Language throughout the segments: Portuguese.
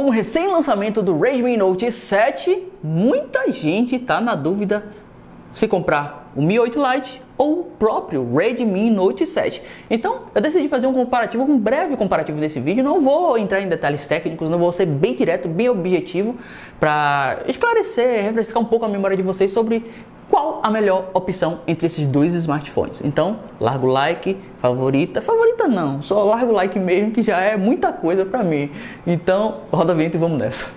Com o recém-lançamento do Redmi Note 7, muita gente está na dúvida se comprar o Mi 8 Lite ou o próprio Redmi Note 7. Então, eu decidi fazer um breve comparativo desse vídeo. Não vou entrar em detalhes técnicos, não vou ser bem direto, bem objetivo, para esclarecer, refrescar um pouco a memória de vocês sobre qual a melhor opção entre esses dois smartphones. Então, larga o like, favorita não, só larga o like mesmo, que já é muita coisa para mim. Então, roda a vinheta e vamos nessa.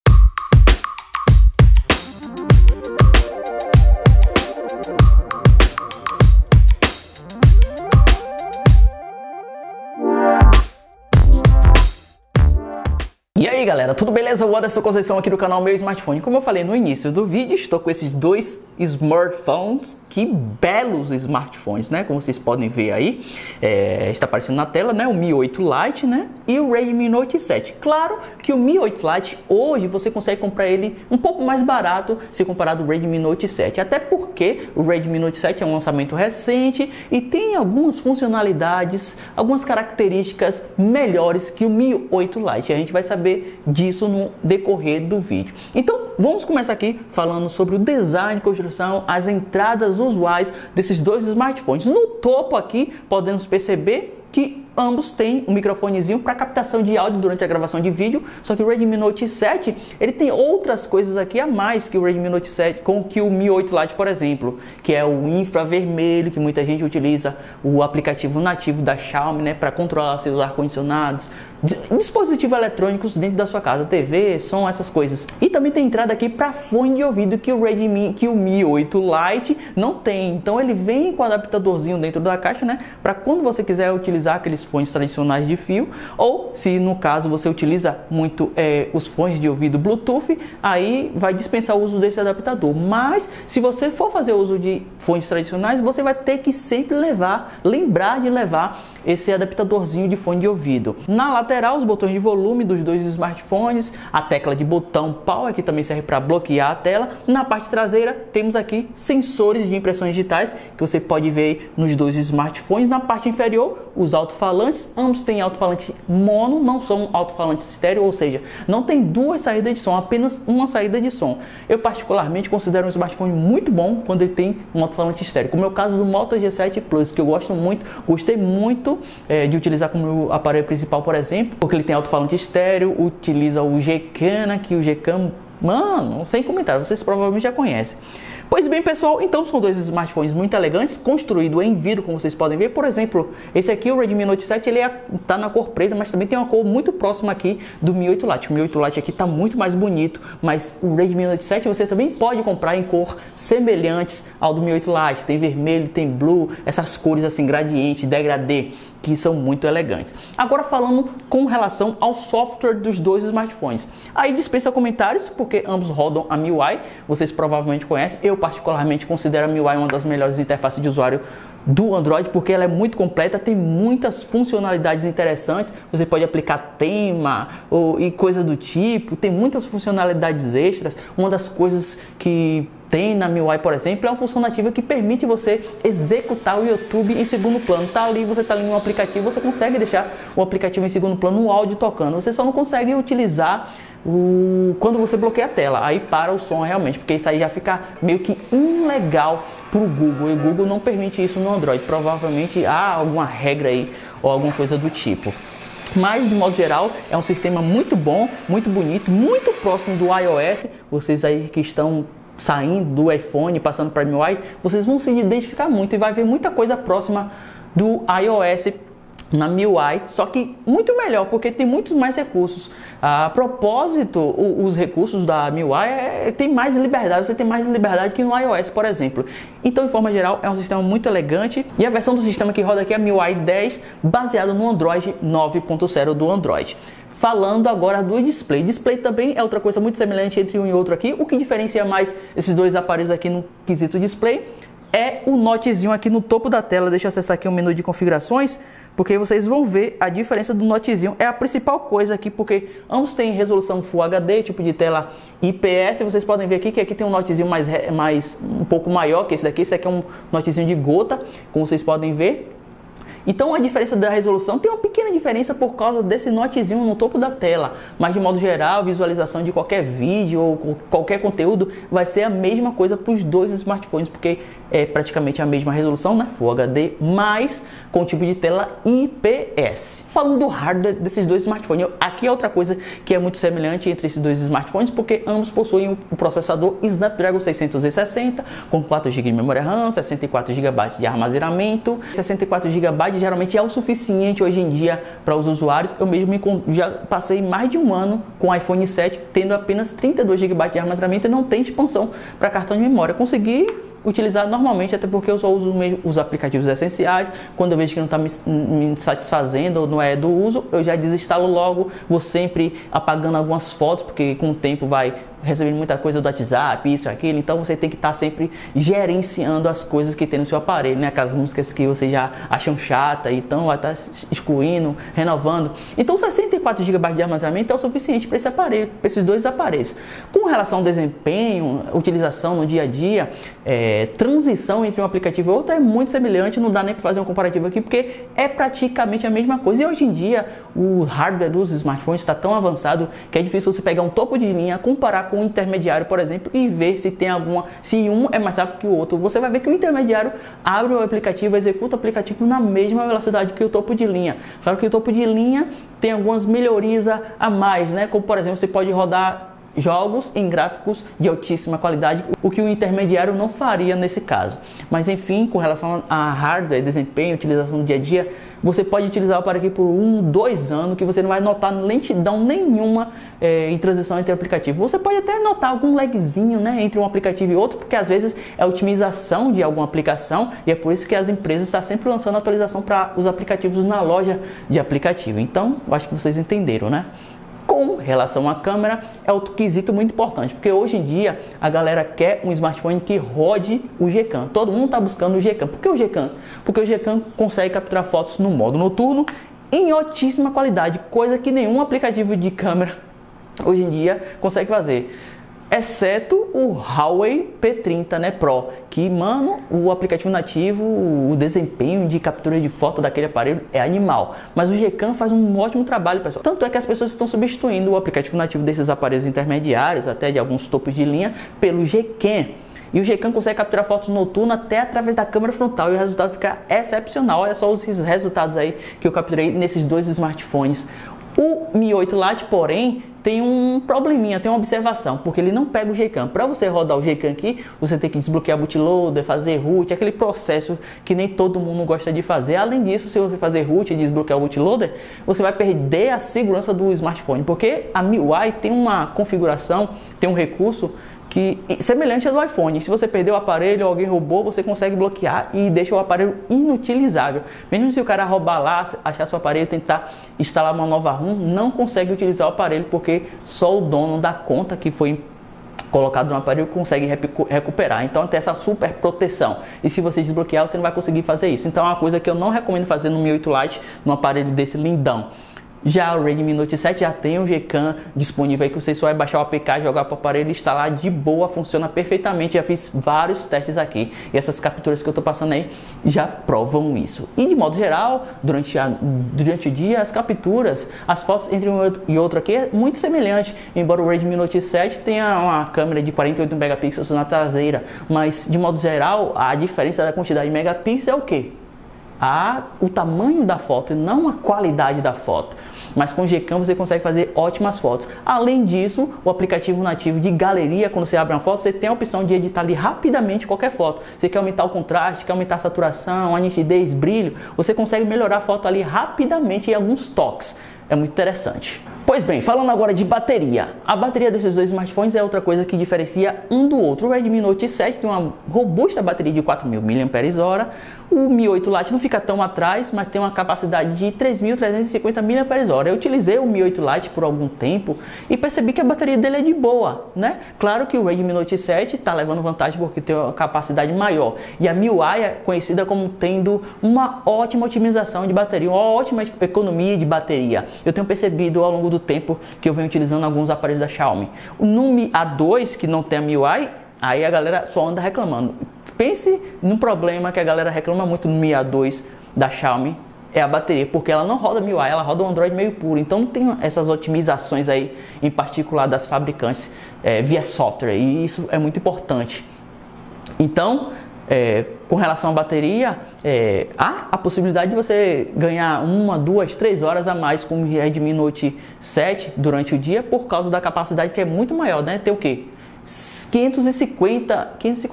E aí galera, tudo beleza? O Anderson Conceição aqui do canal Meu Smartphone. Como eu falei no início do vídeo, estou com esses dois smartphones. Que belos smartphones, né? Como vocês podem ver aí, está aparecendo na tela, né? O Mi 8 Lite, né? E o Redmi Note 7. Claro que o Mi 8 Lite hoje você consegue comprar ele um pouco mais barato se comparado ao Redmi Note 7. Até porque o Redmi Note 7 é um lançamento recente e tem algumas funcionalidades, algumas características melhores que o Mi 8 Lite. A gente vai saber disso no decorrer do vídeo. Então, vamos começar aqui falando sobre o design, construção, as entradas usuais desses dois smartphones. No topo aqui, podemos perceber que ambos têm um microfonezinho para captação de áudio durante a gravação de vídeo, só que o Redmi Note 7, ele tem outras coisas aqui a mais que o Redmi Note 7, com que o Mi 8 Lite, por exemplo, que é o infravermelho, que muita gente utiliza o aplicativo nativo da Xiaomi, né, para controlar seus ar-condicionados, dispositivos eletrônicos dentro da sua casa, TV, som, essas coisas. E também tem entrada aqui para fone de ouvido que o Mi 8 Lite não tem. Então ele vem com o adaptadorzinho dentro da caixa, né, para quando você quiser utilizar aqueles fones tradicionais de fio, ou se no caso você utiliza muito os fones de ouvido Bluetooth, aí vai dispensar o uso desse adaptador. Mas se você for fazer uso de fones tradicionais, você vai ter que sempre lembrar de levar esse adaptadorzinho de fone de ouvido. Na lateral, os botões de volume dos dois smartphones, a tecla de botão Power, que também serve para bloquear a tela. Na parte traseira, temos aqui sensores de impressões digitais, que você pode ver nos dois smartphones. Na parte inferior, os alto-falantes, ambos têm alto-falante mono, não são alto-falantes estéreo, ou seja, não tem duas saídas de som, apenas uma saída de som. Eu particularmente considero um smartphone muito bom quando ele tem um alto-falante estéreo, como é o caso do Moto G7 Plus, que eu gostei muito de utilizar como aparelho principal, por exemplo, porque ele tem alto-falante estéreo, utiliza o G-Cana, que o G-Cam, mano, sem comentário, vocês provavelmente já conhecem. Pois bem, pessoal, então são dois smartphones muito elegantes, construído em vidro, como vocês podem ver. Por exemplo, esse aqui, o Redmi Note 7, ele tá na cor preta, mas também tem uma cor muito próxima aqui do Mi 8 Lite. O Mi 8 Lite aqui tá muito mais bonito, mas o Redmi Note 7 você também pode comprar em cor semelhantes ao do Mi 8 Lite. Tem vermelho, tem blue, essas cores assim, gradiente, degradê, que são muito elegantes. Agora falando com relação ao software dos dois smartphones. Aí dispensa comentários, porque ambos rodam a MIUI, vocês provavelmente conhecem. Eu particularmente considero a MIUI uma das melhores interfaces de usuário do Android, porque ela é muito completa, tem muitas funcionalidades interessantes. Você pode aplicar tema e coisa do tipo, tem muitas funcionalidades extras. Uma das coisas que tem na MIUI, por exemplo, é uma função nativa que permite você executar o YouTube em segundo plano. Você está ali no aplicativo, você consegue deixar o aplicativo em segundo plano, o áudio tocando. Você só não consegue utilizar quando você bloqueia a tela, aí para o som realmente, porque isso aí já fica meio que ilegal para o Google, e o Google não permite isso no Android. Provavelmente há alguma regra aí ou alguma coisa do tipo. Mas, de modo geral, é um sistema muito bom, muito bonito, muito próximo do iOS. Vocês aí que estão saindo do iPhone, passando para MIUI, vocês vão se identificar muito e vai ver muita coisa próxima do iOS na MIUI, só que muito melhor, porque tem muitos mais recursos. A propósito, os recursos da MIUI tem mais liberdade, você tem mais liberdade que no iOS, por exemplo. Então, de forma geral, é um sistema muito elegante, e a versão do sistema que roda aqui é a MIUI 10, baseada no Android 9.0 do Android. Falando agora do display. Display também é outra coisa muito semelhante entre um e outro aqui. O que diferencia mais esses dois aparelhos aqui no quesito display é o notezinho aqui no topo da tela. Deixa eu acessar aqui o menu de configurações, porque vocês vão ver a diferença do notezinho. É a principal coisa aqui, porque ambos têm resolução Full HD, tipo de tela IPS. Vocês podem ver aqui que aqui tem um notezinho um pouco maior que esse daqui. Esse aqui é um notezinho de gota, como vocês podem ver. Então a diferença da resolução tem uma pequena diferença por causa desse notezinho no topo da tela, mas de modo geral, visualização de qualquer vídeo ou qualquer conteúdo vai ser a mesma coisa para os dois smartphones, porque é praticamente a mesma resolução, né? Full HD, mas com tipo de tela IPS. Falando do hardware desses dois smartphones, aqui é outra coisa que é muito semelhante entre esses dois smartphones, porque ambos possuem o processador Snapdragon 660 com 4 GB de memória RAM, 64 GB de armazenamento. 64 GB geralmente é o suficiente hoje em dia para os usuários. Eu mesmo já passei mais de um ano com o iPhone 7 tendo apenas 32 GB de armazenamento e não tem expansão para cartão de memória. Consegui utilizar normalmente, até porque eu só uso os aplicativos essenciais. Quando eu vejo que não está me satisfazendo ou não é do uso, eu já desinstalo logo. Vou sempre apagando algumas fotos, porque com o tempo vai recebendo muita coisa do WhatsApp, isso, aquilo. Então você tem que estar sempre gerenciando as coisas que tem no seu aparelho, né? Aquelas músicas que você já acham chata, então vai estar excluindo, renovando. Então 64 GB de armazenamento é o suficiente para esse aparelho, para esses dois aparelhos. Com relação ao desempenho, utilização no dia a dia, transição entre um aplicativo e outro é muito semelhante, não dá nem para fazer um comparativo aqui, porque é praticamente a mesma coisa. E hoje em dia o hardware dos smartphones está tão avançado que é difícil você pegar um topo de linha, comparar com um intermediário, por exemplo, e ver se tem se um é mais rápido que o outro. Você vai ver que o intermediário abre o aplicativo, executa o aplicativo na mesma velocidade que o topo de linha. Claro que o topo de linha tem algumas melhorias a mais, né? Como por exemplo, você pode rodar jogos em gráficos de altíssima qualidade, o que o intermediário não faria nesse caso. Mas enfim, com relação a hardware, desempenho, utilização no dia a dia, você pode utilizar o aparelho por 1-2 anos que você não vai notar lentidão nenhuma em transição entre aplicativos. Você pode até notar algum lagzinho, né, entre um aplicativo e outro, porque às vezes é a otimização de alguma aplicação e é por isso que as empresas estão sempre lançando atualização para os aplicativos na loja de aplicativo. Então, eu acho que vocês entenderam, né? Com relação à câmera, é outro quesito muito importante, porque hoje em dia a galera quer um smartphone que rode o Gcam. Todo mundo está buscando o Gcam. Por que o Gcam? Porque o Gcam consegue capturar fotos no modo noturno em altíssima qualidade, coisa que nenhum aplicativo de câmera hoje em dia consegue fazer. Exceto o Huawei P30, né, Pro, que, mano, o aplicativo nativo, o desempenho de captura de foto daquele aparelho é animal. Mas o Gcam faz um ótimo trabalho, pessoal. Tanto é que as pessoas estão substituindo o aplicativo nativo desses aparelhos intermediários, até de alguns topos de linha, pelo Gcam. E o Gcam consegue capturar fotos noturnas até através da câmera frontal e o resultado fica excepcional. Olha só os resultados aí que eu capturei nesses dois smartphones. O Mi 8 Lite, porém, tem um probleminha, tem uma observação, porque ele não pega o Gcam. Para você rodar o Gcam aqui, você tem que desbloquear o bootloader, fazer root, aquele processo que nem todo mundo gosta de fazer. Além disso, se você fazer root e desbloquear o bootloader, você vai perder a segurança do smartphone, porque a MIUI tem uma configuração, tem um recurso que semelhante ao do iPhone. Se você perdeu o aparelho ou alguém roubou, você consegue bloquear e deixa o aparelho inutilizável. Mesmo se o cara roubar lá, achar seu aparelho, tentar instalar uma nova ROM, não consegue utilizar o aparelho, porque só o dono da conta que foi colocado no aparelho consegue recuperar. Então tem essa super proteção. E se você desbloquear, você não vai conseguir fazer isso. Então é uma coisa que eu não recomendo fazer no Mi 8 Lite, num aparelho desse lindão. Já o Redmi Note 7 já tem o Gcam disponível aí, que você só vai baixar o APK, jogar para o aparelho e instalar de boa, funciona perfeitamente. Já fiz vários testes aqui e essas capturas que eu estou passando aí já provam isso. E de modo geral, durante o dia, as capturas, as fotos entre um e outro aqui é muito semelhante, embora o Redmi Note 7 tenha uma câmera de 48 megapixels na traseira, mas de modo geral, a diferença da quantidade de megapixels é o quê? O tamanho da foto e não a qualidade da foto. Mas com o Gcam você consegue fazer ótimas fotos. Além disso, o aplicativo nativo de galeria, quando você abre uma foto, você tem a opção de editar ali rapidamente qualquer foto. Você quer aumentar o contraste, quer aumentar a saturação, a nitidez, brilho, você consegue melhorar a foto ali rapidamente em alguns toques. É muito interessante. Pois bem, falando agora de bateria. A bateria desses dois smartphones é outra coisa que diferencia um do outro. O Redmi Note 7 tem uma robusta bateria de 4.000 mAh. O Mi 8 Lite não fica tão atrás, mas tem uma capacidade de 3.350 mAh. Eu utilizei o Mi 8 Lite por algum tempo e percebi que a bateria dele é de boa, né? Claro que o Redmi Note 7 está levando vantagem porque tem uma capacidade maior. E a MIUI é conhecida como tendo uma ótima otimização de bateria, uma ótima economia de bateria. Eu tenho percebido ao longo do tempo que eu venho utilizando alguns aparelhos da Xiaomi. No Mi A2, que não tem a MIUI, aí a galera só anda reclamando. Pense num problema que a galera reclama muito no Mi A2 da Xiaomi, é a bateria, porque ela não roda MIUI, ela roda um Android meio puro. Então tem essas otimizações aí, em particular das fabricantes via software, e isso é muito importante. Então, com relação à bateria, há a possibilidade de você ganhar 1, 2, 3 horas a mais com o Redmi Note 7 durante o dia, por causa da capacidade que é muito maior, né? Tem o quê? 650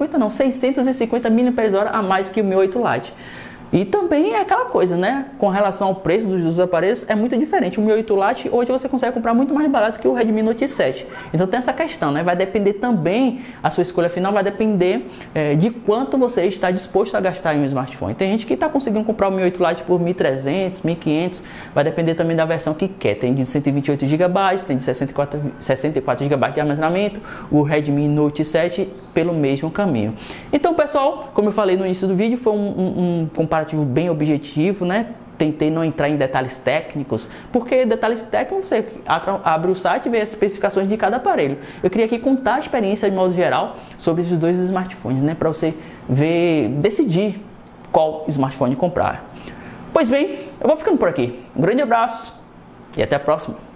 mAh a mais que o Mi 8 Lite. E também é aquela coisa, né? Com relação ao preço dos aparelhos, é muito diferente. O Mi 8 Lite hoje você consegue comprar muito mais barato que o Redmi Note 7. Então tem essa questão, né? Vai depender também, a sua escolha final vai depender de quanto você está disposto a gastar em um smartphone. Tem gente que está conseguindo comprar o Mi 8 Lite por 1.300, 1.500. Vai depender também da versão que quer. Tem de 128 GB, tem de 64 GB de armazenamento. O Redmi Note 7 pelo mesmo caminho. Então, pessoal, como eu falei no início do vídeo, foi um comparativo bem objetivo, né? Tentei não entrar em detalhes técnicos, porque detalhes técnicos você abre o site e vê as especificações de cada aparelho. Eu queria aqui contar a experiência de modo geral sobre esses dois smartphones, né? Para você decidir qual smartphone comprar. Pois bem, eu vou ficando por aqui. Um grande abraço e até a próxima.